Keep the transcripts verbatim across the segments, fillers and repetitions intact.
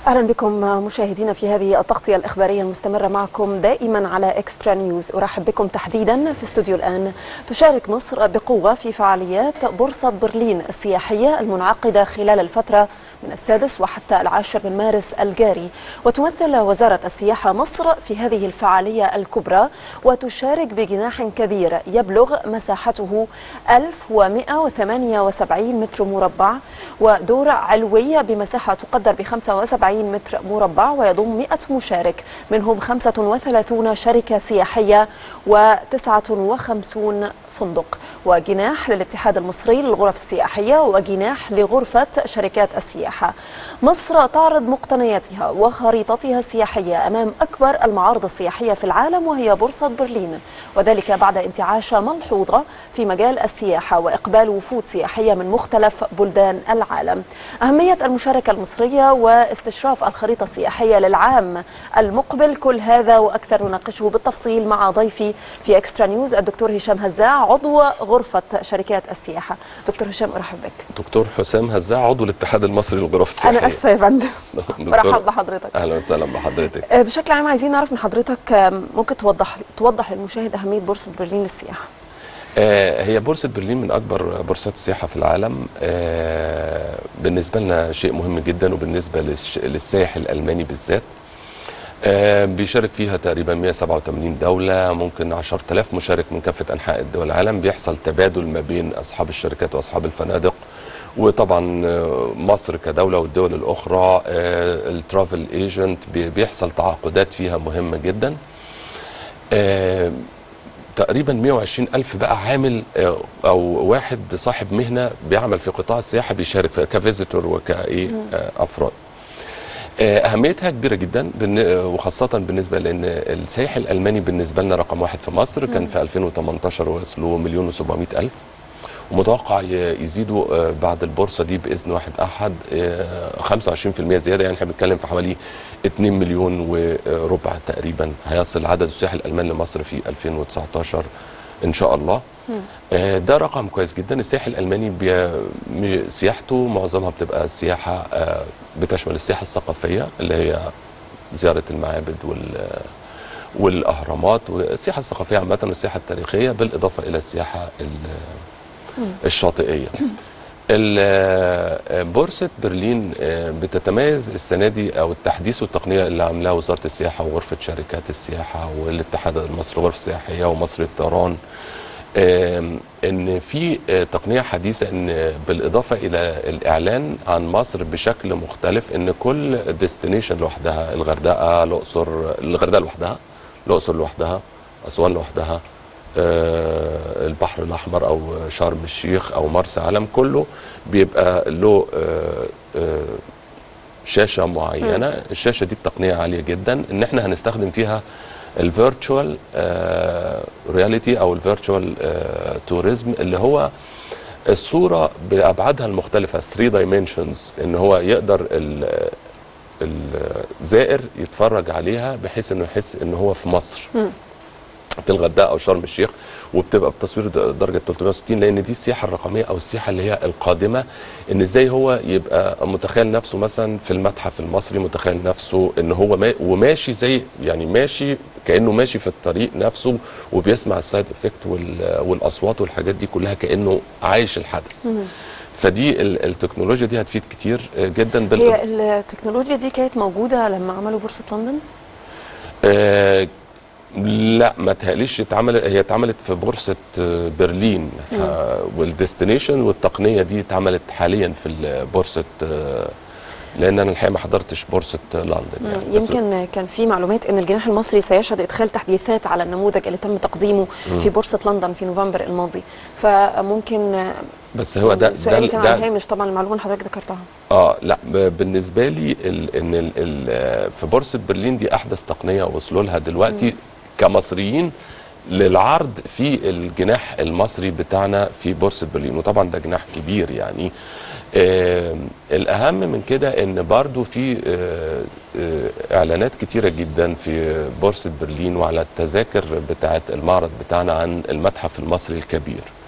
أهلا بكم مشاهدينا في هذه التغطية الإخبارية المستمرة معكم دائما على إكسترا نيوز. أرحب بكم تحديدا في استوديو الآن. تشارك مصر بقوة في فعاليات بورصة برلين السياحية المنعقدة خلال الفترة من السادس وحتى العاشر من مارس الجاري، وتمثل وزارة السياحة مصر في هذه الفعالية الكبرى، وتشارك بجناح كبير يبلغ مساحته ألف ومئة وثمانية وسبعين متر مربع، ودور علوي بمساحة تقدر ب خمسة وسبعين متر مربع، ويضم مئة مشارك منهم خمسة وثلاثين شركة سياحية وتسعة وخمسين فندق، وجناح للاتحاد المصري للغرف السياحية، وجناح لغرفة شركات السياحة. مصر تعرض مقتنياتها وخريطتها السياحية أمام أكبر المعارض السياحية في العالم وهي بورصة برلين، وذلك بعد انتعاشة ملحوظة في مجال السياحة وإقبال وفود سياحية من مختلف بلدان العالم. أهمية المشاركة المصرية واستشراف الخريطة السياحية للعام المقبل، كل هذا وأكثر نناقشه بالتفصيل مع ضيفي في إكسترا نيوز الدكتور هشام هزاع، عضو غرفة شركات السياحة. دكتور هشام أرحب بك. دكتور حسام هزاع، عضو الاتحاد المصري للغرف السياحية. أنا أسفة يا فندم. مرحبا بحضرتك. أهلا وسهلا بحضرتك. بشكل عام عايزين نعرف من حضرتك، ممكن توضح توضح للمشاهد أهمية بورصة برلين للسياحة؟ آه هي بورصة برلين من أكبر بورصات السياحة في العالم. آه بالنسبة لنا شيء مهم جدا، وبالنسبة للسائح الألماني بالذات. آه بيشارك فيها تقريبا مئة وسبعة وثمانين دولة، ممكن عشرة آلاف مشارك من كافة أنحاء الدول العالم. بيحصل تبادل ما بين أصحاب الشركات وأصحاب الفنادق، وطبعا مصر كدولة والدول الأخرى. آه الترافل ايجنت بيحصل تعاقدات فيها مهمة جدا. آه تقريبا مئة وعشرين ألف بقى عامل أو واحد صاحب مهنة بيعمل في قطاع السياحة بيشارك كفيزيتور وكأيه أفراد. أهميتها كبيرة جدا، وخاصة بالنسبة لأن السائح الألماني بالنسبة لنا رقم واحد في مصر. كان في ألفين وثمانية عشر وصلوا مليون وسبعمائة ألف، ومتوقع يزيدوا بعد البورصة دي بإذن واحد أحد خمسة وعشرين بالمئة زيادة. يعني احنا بنتكلم في حوالي اثنين مليون وربع تقريبا هيصل عدد السياح الألمان لمصر في ألفين وتسعة عشر إن شاء الله. م. ده رقم كويس جدا. السياح الألماني بي... سياحته معظمها بتبقى سياحة بتشمل السياحة الثقافية اللي هي زيارة المعابد وال والأهرامات، والسياحة الثقافية عامة والسياحة التاريخية، بالإضافة إلى السياحة الشاطئية. بورصة برلين بتتميز السنة دي أو التحديث والتقنية اللي عاملاها وزارة السياحة وغرفة شركات السياحة والاتحاد المصري للغرف السياحية ومصر الطيران، ان في تقنيه حديثه، ان بالاضافه الى الاعلان عن مصر بشكل مختلف، ان كل ديستنيشن لوحدها، الغردقه، الاقصر، الغردقه لوحدها، الاقصر لوحدها، اسوان لوحدها، البحر الاحمر او شرم الشيخ او مرسى علم، كله بيبقى له شاشه معينه. م. الشاشه دي بتقنيه عاليه جدا، ان احنا هنستخدم فيها الفيرتشوال رياليتي او الفيرتشوال توريزم، اللي هو الصوره بابعادها المختلفه ثري دايمنشنز، ان هو يقدر الزائر يتفرج عليها بحيث انه يحس ان هو في مصر، م. في الغردقه او شرم الشيخ، وبتبقى بتصوير درجه ثلاثمئة وستين، لان دي السياحه الرقميه او السياحه اللي هي القادمه. ان ازاي هو يبقى متخيل نفسه مثلا في المتحف المصري، متخيل نفسه ان هو ما وماشي زي يعني ماشي كانه ماشي في الطريق نفسه، وبيسمع السايد افكت والاصوات والحاجات دي كلها كانه عايش الحدث. م. فدي التكنولوجيا دي هتفيد كتير جدا. بال... هي التكنولوجيا دي كانت موجوده لما عملوا بورصه لندن؟ آه لا، ما تهيأليش اتعملت. هي اتعملت في بورصة برلين، والديستنيشن والتقنية دي اتعملت حاليا في بورصة، لأن أنا الحقيقة ما حضرتش بورصة لندن. يعني يمكن كان في معلومات أن الجناح المصري سيشهد إدخال تحديثات على النموذج اللي تم تقديمه م. في بورصة لندن في نوفمبر الماضي، فممكن بس هو ده ده كان على هامش طبعا المعلومة اللي حضرتك ذكرتها. اه لا، بالنسبة لي ال ان ال ال في بورصة برلين دي أحدث تقنية وصلوا لها دلوقتي م. كمصريين للعرض في الجناح المصري بتاعنا في بورصة برلين، وطبعا ده جناح كبير يعني. آه الأهم من كده إن برضو في آه آه إعلانات كتيرة جدا في بورصة برلين وعلى التذاكر بتاعة المعرض بتاعنا عن المتحف المصري الكبير،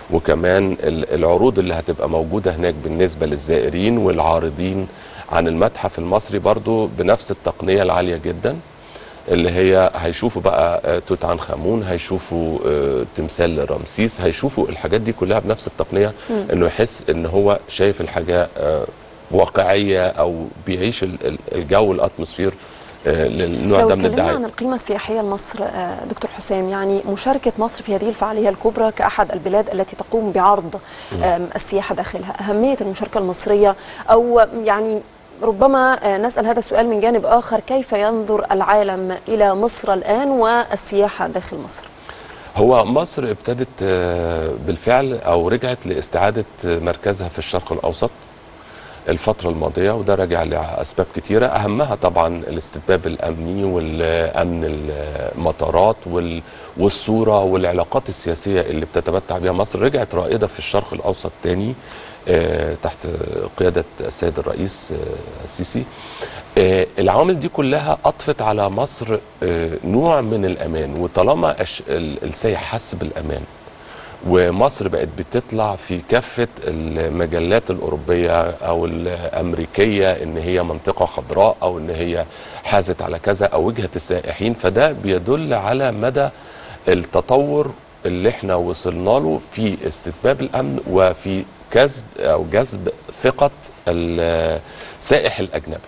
وكمان العروض اللي هتبقى موجودة هناك بالنسبة للزائرين والعارضين عن المتحف المصري برضو بنفس التقنية العالية جدا، اللي هي هيشوفوا بقى توت عنخ آمون، هيشوفوا تمثال رمسيس، هيشوفوا الحاجات دي كلها بنفس التقنية، انه يحس ان هو شايف الحاجة واقعية او بيعيش الجو الاتموسفير للنوع ده من الدعاية. لو اتكلمنا عن القيمة السياحية لمصر دكتور حسام، يعني مشاركة مصر في هذه الفعالية الكبرى كأحد البلاد التي تقوم بعرض السياحة داخلها، أهمية المشاركة المصرية، أو يعني ربما نسأل هذا السؤال من جانب آخر، كيف ينظر العالم إلى مصر الآن والسياحة داخل مصر؟ هو مصر ابتدت بالفعل أو رجعت لاستعادة مركزها في الشرق الأوسط الفترة الماضية، وده راجع لأسباب كتيرة، أهمها طبعا الاستتباب الأمني والأمن المطارات والصورة والعلاقات السياسية اللي بتتمتع بها مصر. رجعت رائدة في الشرق الأوسط تاني تحت قيادة السيد الرئيس السيسي. العوامل دي كلها أضفت على مصر نوع من الأمان، وطالما السائح حس بالأمان ومصر بقت بتطلع في كافة المجلات الأوروبية أو الأمريكية إن هي منطقة خضراء أو إن هي حازت على كذا أو وجهة السائحين، فده بيدل على مدى التطور اللي احنا وصلنا له في استتباب الأمن وفي كسب أو جذب ثقة السائح الأجنبي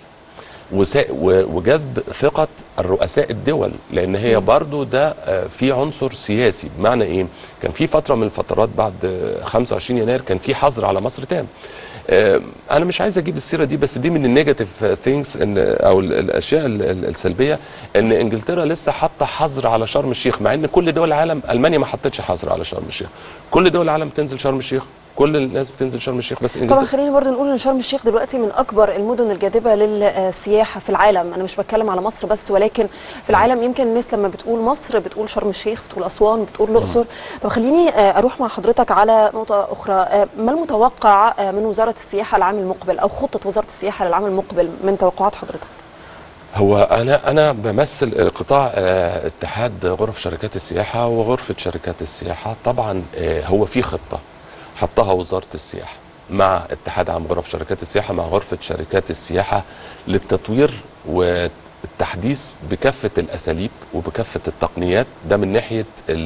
وجذب ثقة الرؤساء الدول، لأن هي برضو ده في عنصر سياسي. بمعنى إيه؟ كان في فترة من الفترات بعد خمسة وعشرين يناير كان في حظر على مصر تام. أنا مش عايز أجيب السيرة دي، بس دي من النيجاتيف ثينجز أو الأشياء السلبية، إن إنجلترا لسه حاطة حظر على شرم الشيخ، مع إن كل دول العالم، ألمانيا ما حطتش حظر على شرم الشيخ، كل دول العالم تنزل شرم الشيخ، كل الناس بتنزل شرم الشيخ، بس طبعا خلينا برضو نقول ان شرم الشيخ دلوقتي من اكبر المدن الجاذبه للسياحه في العالم. انا مش بتكلم على مصر بس، ولكن في العالم. يمكن الناس لما بتقول مصر بتقول شرم الشيخ، بتقول اسوان، بتقول الاقصر. طب خليني اروح مع حضرتك على نقطه اخرى، ما المتوقع من وزاره السياحه العام المقبل، او خطه وزاره السياحه للعام المقبل من توقعات حضرتك؟ هو انا انا بمثل قطاع اتحاد غرف شركات السياحه وغرفه شركات السياحه. طبعا هو في خطه حطها وزارة السياحة مع اتحاد عام غرف شركات السياحة مع غرفة شركات السياحة للتطوير والتحديث بكافة الأساليب وبكافة التقنيات. ده من ناحية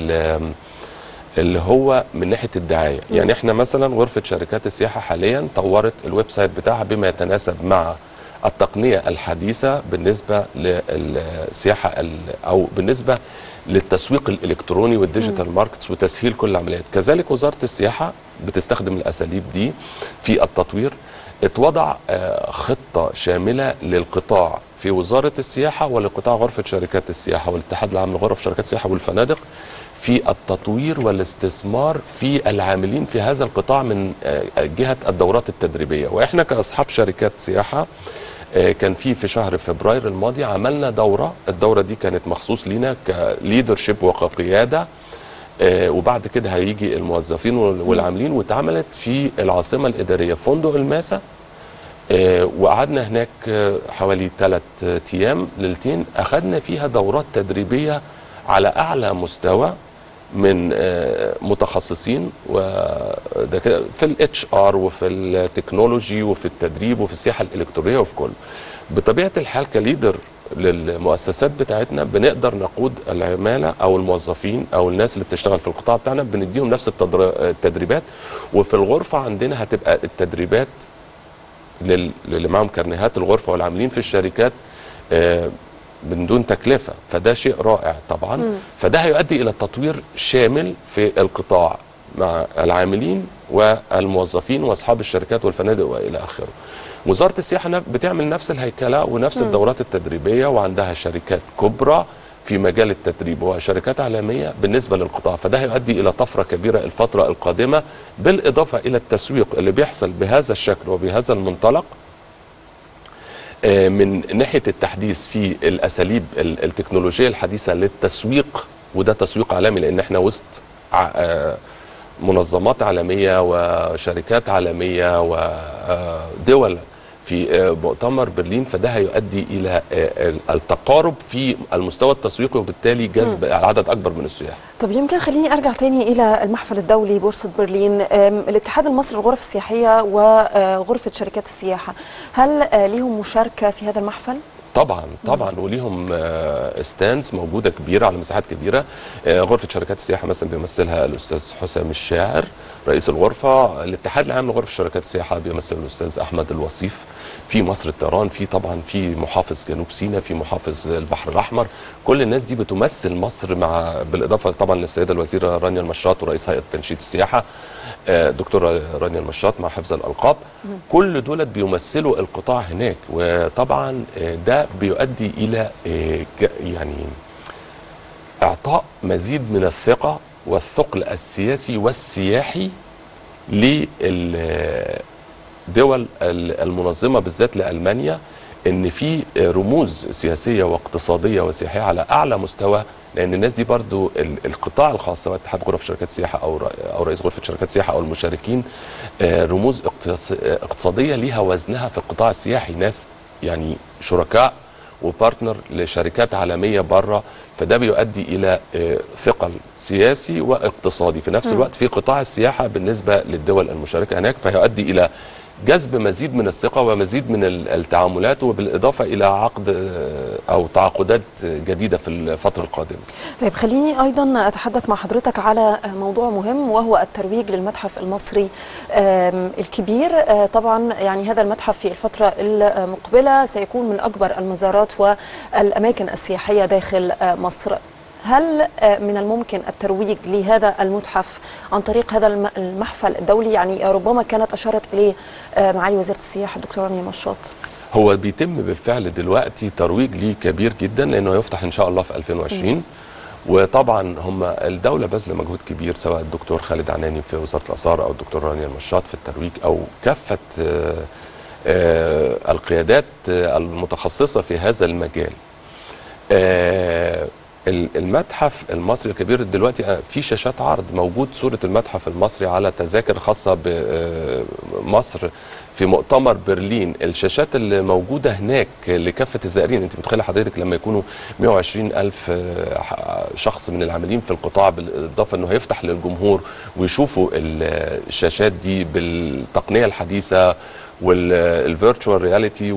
اللي هو من ناحية الدعاية. يعني احنا مثلا غرفة شركات السياحة حاليا طورت الويب سايت بتاعها بما يتناسب مع التقنية الحديثة بالنسبة للسياحة أو بالنسبة للتسويق الإلكتروني والديجيتال ماركتس وتسهيل كل العمليات. كذلك وزارة السياحة بتستخدم الأساليب دي في التطوير. اتوضع خطة شاملة للقطاع في وزارة السياحة ولقطاع غرفة شركات السياحة والاتحاد العام لغرف شركات السياحة والفنادق في التطوير والاستثمار في العاملين في هذا القطاع من جهة الدورات التدريبية. وإحنا كأصحاب شركات سياحة كان في في شهر فبراير الماضي عملنا دورة. الدورة دي كانت مخصوص لينا كليدرشيب وكقيادة، وبعد كده هيجي الموظفين والعاملين، واتعملت في العاصمة الإدارية فندق الماسة، وقعدنا هناك حوالي ثلاث أيام ليلتين، أخذنا فيها دورات تدريبية على أعلى مستوى من متخصصين في الاتش ار وفي التكنولوجي وفي التدريب وفي السياحه الالكترونيه وفي كله. بطبيعه الحال كليدر للمؤسسات بتاعتنا بنقدر نقود العماله او الموظفين او الناس اللي بتشتغل في القطاع بتاعنا، بنديهم نفس التدريبات. وفي الغرفه عندنا هتبقى التدريبات للي معاهم كارنيهات الغرفه والعاملين في الشركات من دون تكلفة، فده شيء رائع طبعا. مم. فده هيؤدي إلى تطوير شامل في القطاع مع العاملين والموظفين وأصحاب الشركات والفنادق وإلى آخره. وزارة السياحة بتعمل نفس الهيكلة ونفس مم. الدورات التدريبية، وعندها شركات كبرى في مجال التدريب وشركات عالمية بالنسبة للقطاع. فده هيؤدي إلى طفرة كبيرة الفترة القادمة، بالإضافة إلى التسويق اللي بيحصل بهذا الشكل وبهذا المنطلق من ناحية التحديث في الأساليب التكنولوجية الحديثة للتسويق. وده تسويق عالمي، لأن احنا وسط منظمات عالمية وشركات عالمية ودول في مؤتمر برلين، فده هيؤدي الى التقارب في المستوى التسويقي وبالتالي جذب عدد اكبر من السياح. طب يمكن خليني ارجع تاني الى المحفل الدولي بورصه برلين. الاتحاد المصري للغرف السياحيه وغرفه شركات السياحه، هل ليهم مشاركه في هذا المحفل؟ طبعا طبعا وليهم ستاندز موجوده كبيره على مساحات كبيره. غرفه شركات السياحه مثلا بيمثلها الاستاذ حسام الشاعر رئيس الغرفه، الاتحاد العام لغرف شركات السياحه بيمثل الاستاذ احمد الوصيف، في مصر الطيران، في طبعا في محافظ جنوب سيناء، في محافظ البحر الاحمر. كل الناس دي بتمثل مصر، مع بالاضافه طبعا للسيده الوزيره رانيا المشاط ورئيس هيئه تنشيط السياحه دكتوره رانيا المشاط مع حفظ الالقاب. كل دولت بيمثلوا القطاع هناك، وطبعا ده بيؤدي الى يعني اعطاء مزيد من الثقه والثقل السياسي والسياحي للدول المنظمه بالذات لألمانيا، ان في رموز سياسيه واقتصاديه وسياحيه على اعلى مستوى. لان الناس دي برضو القطاع الخاص سواء اتحاد غرف شركات السياحه او او رئيس غرفه شركات السياحه او المشاركين، رموز اقتصاديه ليها وزنها في القطاع السياحي، ناس يعني شركاء وبارتنر لشركات عالميه بره، فده بيؤدي الى ثقل سياسي واقتصادي في نفس الوقت في قطاع السياحه بالنسبه للدول المشاركه هناك، فيؤدي الى جذب مزيد من الثقة ومزيد من التعاملات، وبالإضافة إلى عقد أو تعاقدات جديدة في الفترة القادمة. طيب خليني أيضا أتحدث مع حضرتك على موضوع مهم، وهو الترويج للمتحف المصري الكبير. طبعا يعني هذا المتحف في الفترة المقبلة سيكون من أكبر المزارات والأماكن السياحية داخل مصر. هل من الممكن الترويج لهذا المتحف عن طريق هذا المحفل الدولي؟ يعني ربما كانت أشارت إليه معالي وزيرة السياحة الدكتورة رانيا مشاط. هو بيتم بالفعل دلوقتي ترويج ليه كبير جدا، لأنه يفتح إن شاء الله في ألفين وعشرين. م. وطبعا هم الدولة بذل مجهود كبير، سواء الدكتور خالد عناني في وزارة الآثار أو الدكتور رانيا المشاط في الترويج، أو كافة القيادات المتخصصة في هذا المجال. المتحف المصري الكبير دلوقتي في شاشات عرض، موجود صورة المتحف المصري على تذاكر خاصة بمصر في مؤتمر برلين. الشاشات اللي موجودة هناك لكافة الزائرين، انت متخيلة حضرتك لما يكونوا مئة وعشرين ألف شخص من العاملين في القطاع، بالإضافة أنه هيفتح للجمهور ويشوفوا الشاشات دي بالتقنية الحديثة والفيرتشوال رياليتي،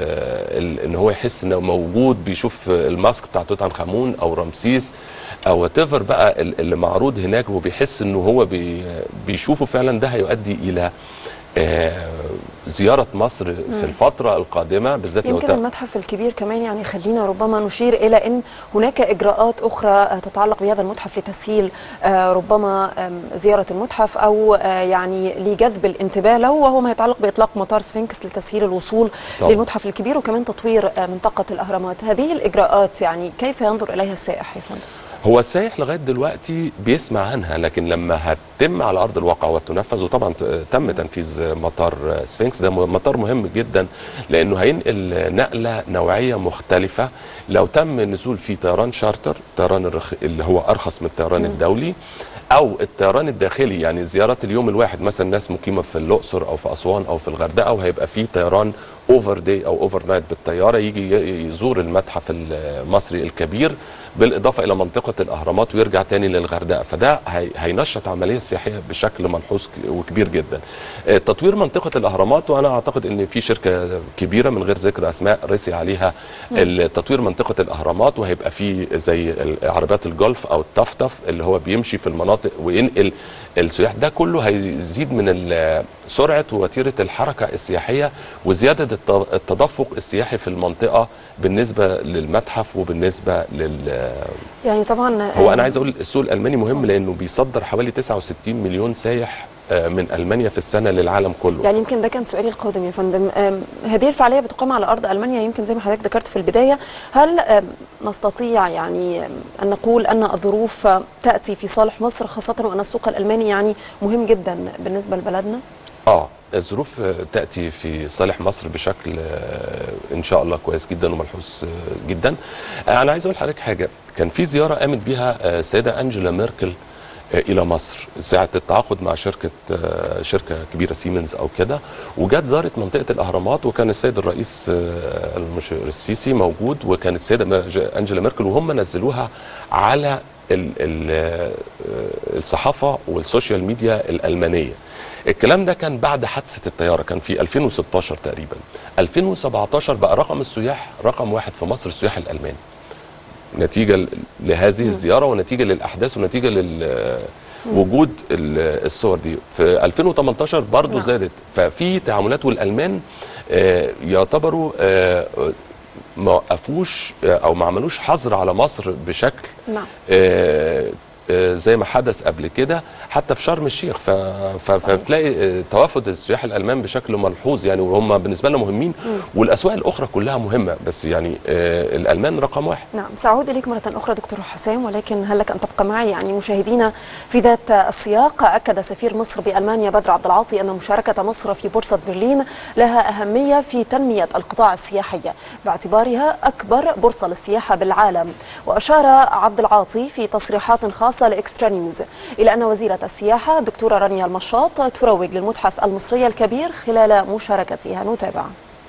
وان هو يحس انه موجود بيشوف الماسك بتاع توت عنخ امون او رمسيس او وات ايفر بقى اللي معروض هناك، وبيحس انه هو بي بيشوفه فعلا. ده هيؤدي الى آه زيارة مصر في الفترة القادمة بالذات. يمكن المتحف الكبير كمان يعني خلينا ربما نشير إلى أن هناك إجراءات أخرى تتعلق بهذا المتحف لتسهيل آه ربما آه زيارة المتحف، أو آه يعني لجذب الانتباه له، وهو ما يتعلق بإطلاق مطار سفنكس لتسهيل الوصول طبعا للمتحف الكبير، وكمان تطوير آه منطقة الأهرامات. هذه الإجراءات يعني كيف ينظر إليها السائح يا فندم؟ هو السائح لغايه دلوقتي بيسمع عنها، لكن لما هتتم على ارض الواقع وتنفذ، وطبعا تم تنفيذ مطار سفنكس، ده مطار مهم جدا لانه هينقل نقله نوعيه مختلفه. لو تم النزول فيه طيران شارتر، طيران الرخ... اللي هو ارخص من الطيران الدولي، او الطيران الداخلي، يعني زيارات اليوم الواحد، مثلا ناس مقيمه في الاقصر او في اسوان او في الغردقه، وهيبقى فيه طيران اوفر داي او اوفر نايت بالطياره يجي يزور المتحف المصري الكبير، بالاضافه الى منطقه الاهرامات ويرجع تاني للغردقه. فده هينشط عمليه سياحيه بشكل ملحوظ وكبير جدا. تطوير منطقه الاهرامات، وانا اعتقد ان في شركه كبيره من غير ذكر اسماء رسي عليها تطوير منطقه الاهرامات، وهيبقى في زي عربيات الجولف او الطفطف اللي هو بيمشي في المناطق وينقل السياح. ده كله هيزيد من سرعه ووتيره الحركه السياحيه وزياده التدفق السياحي في المنطقه بالنسبه للمتحف وبالنسبه لل يعني طبعا هو انا عايز اقول السوق الالماني مهم لانه بيصدر حوالي تسعة وستين مليون سايح من المانيا في السنه للعالم كله. يعني يمكن ده كان سؤالي القادم يا فندم. هذه الفعاليه بتقام على ارض المانيا، يمكن زي ما حضرتك ذكرت في البدايه، هل نستطيع يعني ان نقول ان الظروف تاتي في صالح مصر، خاصه وان السوق الالماني يعني مهم جدا بالنسبه لبلدنا؟ اه الظروف تاتي في صالح مصر بشكل ان شاء الله كويس جدا وملحوظ جدا. انا عايز اقول لحضرتك حاجه، كان في زياره قامت بيها السيده انجيلا ميركل الى مصر ساعه التعاقد مع شركه شركه كبيره سيمنز او كده، وجت زارت منطقه الاهرامات، وكان السيد الرئيس السيسي موجود، وكانت السيده انجيلا ميركل، وهم نزلوها على الصحافه والسوشيال ميديا الالمانيه. الكلام ده كان بعد حادثه الطياره، كان في ألفين وستاشر تقريبا. ألفين وسبعتاشر بقى رقم السياح رقم واحد في مصر السياح الالمان، نتيجه لهذه الزياره ونتيجه للاحداث ونتيجه لوجود الصور دي. في ألفين وتمنتاشر برضو زادت. ففي تعاملات، والالمان يعتبروا ما وقفوش او ما عملوش حظر على مصر بشكل نعم. زي ما حدث قبل كده حتى في شرم الشيخ. فبتلاقي توافد السياح الالمان بشكل ملحوظ يعني، وهم بالنسبه لنا مهمين. م. والاسواق الاخرى كلها مهمه، بس يعني الالمان رقم واحد. نعم، سأعود اليك مره اخرى دكتور حسام، ولكن هل لك ان تبقى معي؟ يعني مشاهدينا في ذات السياق، اكد سفير مصر بالمانيا بدر عبد العاطي ان مشاركه مصر في بورصه برلين لها اهميه في تنميه القطاع السياحي باعتبارها اكبر بورصه للسياحه بالعالم. واشار عبد العاطي في تصريحات خاصه لإكسترا نيوز إلى أن وزيرة السياحة دكتورة رانيا المشاط تروج للمتحف المصري الكبير خلال مشاركتها. نتابع.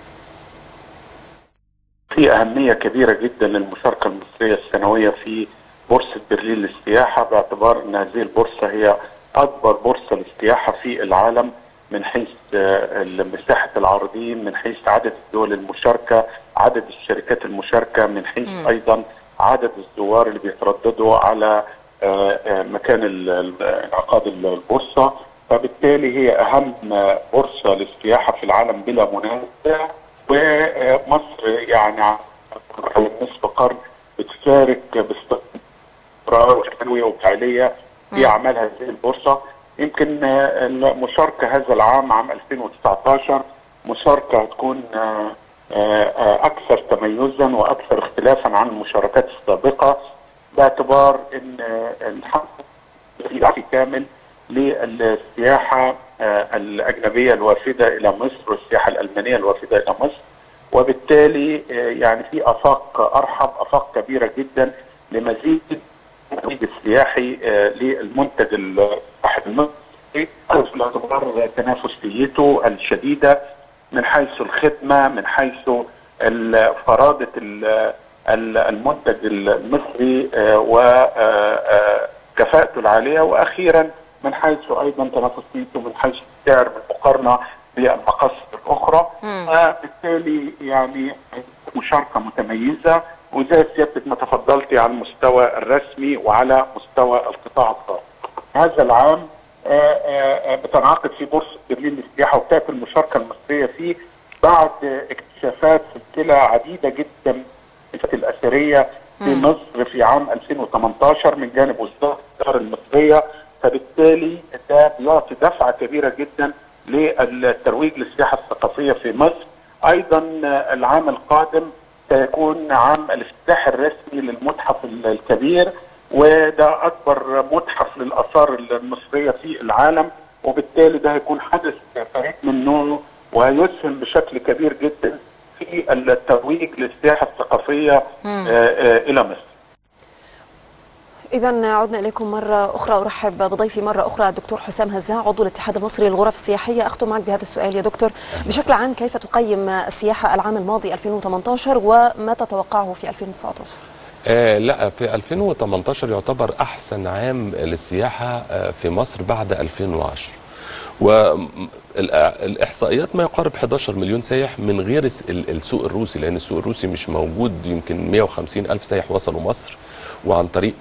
في أهمية كبيرة جدا للمشاركة المصرية السنوية في بورصة برلين للسياحة، باعتبار أن هذه البورصة هي أكبر بورصة للسياحة في العالم من حيث مساحة العارضين، من حيث عدد الدول المشاركة، عدد الشركات المشاركة، من حيث م. أيضا عدد الزوار اللي بيترددوا على مكان انعقاد البورصة. فبالتالي هي أهم بورصة للسياحة في العالم بلا منازع، ومصر يعني على نصف قرن بتشارك باستمرار وتنوية وفعالية في أعمال هذه البورصة. يمكن المشاركة هذا العام عام ألفين وتسعتاشر مشاركة هتكون أكثر تميزا وأكثر اختلافا عن المشاركات السابقة، باعتبار ان الحق في كامل للسياحه الاجنبيه الوافده الى مصر والسياحه الالمانيه الوافده الى مصر، وبالتالي يعني في افاق ارحب، افاق كبيره جدا لمزيد الترويج السياحي للمنتج السياحي المصري باعتبار تنافسيته الشديده من حيث الخدمه، من حيث فرادة المنتج المصري وكفاءته العاليه، واخيرا من حيث ايضا تنافسيته من حيث السعر بالمقارنه بالمقاصد الاخرى. فبالتالي يعني مشاركه متميزه، وزي سيادتك ما تفضلتي على المستوى الرسمي وعلى مستوى القطاع الخاص. هذا العام بتنعقد في بورصه برلين للسياحه، وتاتي المشاركه المصريه فيه بعد اكتشافات سلسله عديده جدا الأثرية في مصر في عام ألفين وتمنتاشر من جانب وزارة الآثار المصرية. فبالتالي ده بيعطي دفعة كبيرة جدا للترويج للسياحة الثقافية في مصر. أيضا العام القادم سيكون عام الافتتاح الرسمي للمتحف الكبير، وده أكبر متحف للآثار المصرية في العالم، وبالتالي ده هيكون حدث فريد من نوعه ويسهم بشكل كبير جدا في الترويج للسياحة الثقافية إلى مصر. إذا عدنا إليكم مرة أخرى، أرحب بضيفي مرة أخرى الدكتور حسام هزاع عضو الاتحاد المصري للغرف السياحية. أختم معك بهذا السؤال يا دكتور، بشكل عام كيف تقيم السياحة العام الماضي ألفين وثمانية عشر وما تتوقعه في ألفين وتسعطاشر؟ آه لا، في ألفين وثمانية عشر يعتبر أحسن عام للسياحة في مصر بعد ألفين وعشرة، والإحصائيات ما يقارب حداشر مليون سائح من غير السوق الروسي، لأن السوق الروسي مش موجود. يمكن مئة وخمسين ألف سائح وصلوا مصر، وعن طريق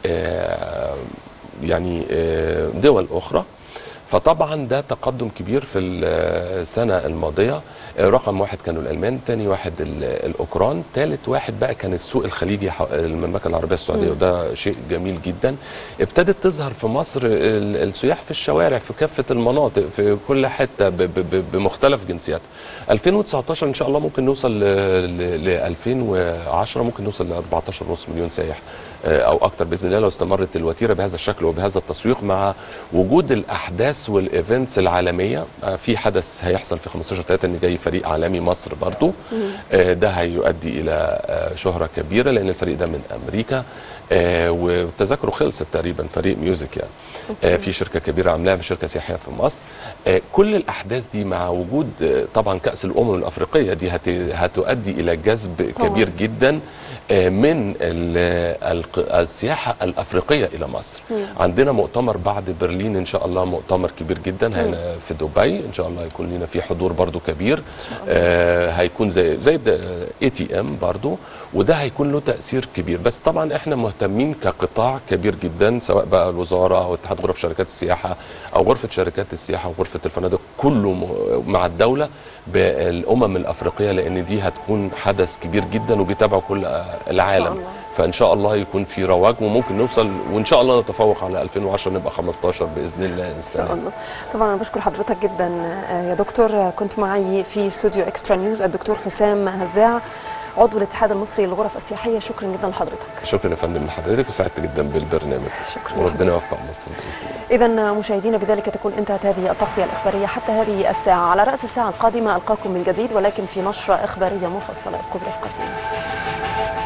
يعني دول أخرى. فطبعا ده تقدم كبير في السنة الماضية. رقم واحد كانوا الألمان، ثاني واحد الأوكران، ثالث واحد بقى كان السوق الخليجي المملكة العربية السعودية، وده شيء جميل جدا. ابتدت تظهر في مصر السياح في الشوارع في كافة المناطق في كل حتة بمختلف جنسياتها. ألفين وتسعطاشر إن شاء الله ممكن نوصل ل ألفين وعشرة، ممكن نوصل ل أربعتاشر ونص مليون سائح او اكتر باذن الله لو استمرت الوتيره بهذا الشكل وبهذا التسويق، مع وجود الاحداث والايفنتس العالميه. في حدث هيحصل في خمستاشر تلاتة ان جاي فريق عالمي مصر برضو، ده هيؤدي الى شهره كبيره لان الفريق ده من امريكا، وتذاكره خلصت تقريبا، فريق ميوزك يعني. في شركه كبيره عاملاها، في شركه سياحيه في مصر. كل الاحداث دي مع وجود طبعا كاس الامم الافريقيه دي هتؤدي الى جذب طبعا كبير جدا من السياحه الافريقيه الى مصر. مم. عندنا مؤتمر بعد برلين ان شاء الله، مؤتمر كبير جدا هنا في دبي ان شاء الله، يكون لنا فيه حضور برضو كبير. آه هيكون زي زي اي تي ام برضو، وده هيكون له تاثير كبير. بس طبعا احنا مهتمين كقطاع كبير جدا، سواء بقى الوزاره او اتحاد غرف شركات السياحه او غرفه شركات السياحه وغرفه الفنادق، كله مع الدوله بالامم الافريقيه، لان دي هتكون حدث كبير جدا وبيتابعه كل العالم. فان شاء الله يكون في رواج وممكن نوصل، وان شاء الله نتفوق على ألفين وعشرة، نبقى خمستاشر باذن الله السنه. ان شاء الله. طبعا انا بشكر حضرتك جدا يا دكتور. كنت معي في استوديو اكسترا نيوز الدكتور حسام هزاع، عضو الاتحاد المصري للغرف السياحيه. شكرا جدا لحضرتك. شكرا يا فندم لحضرتك، وسعدت جدا بالبرنامج. شكرا، وربنا يوفق مصر باذن الله. اذا مشاهدينا بذلك تكون انتهت هذه التغطيه الاخباريه حتى هذه الساعه. على راس الساعه القادمه القاكم من جديد، ولكن في نشره اخباريه مفصله. ابقوا برفقتي.